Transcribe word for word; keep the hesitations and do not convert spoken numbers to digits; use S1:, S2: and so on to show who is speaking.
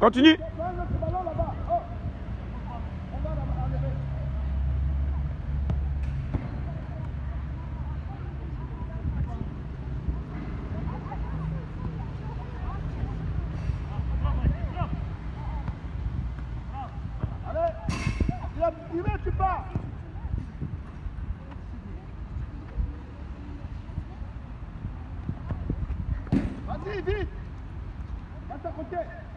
S1: Continue.
S2: Il va, tu pars. Vas-y, vite. Va à côté.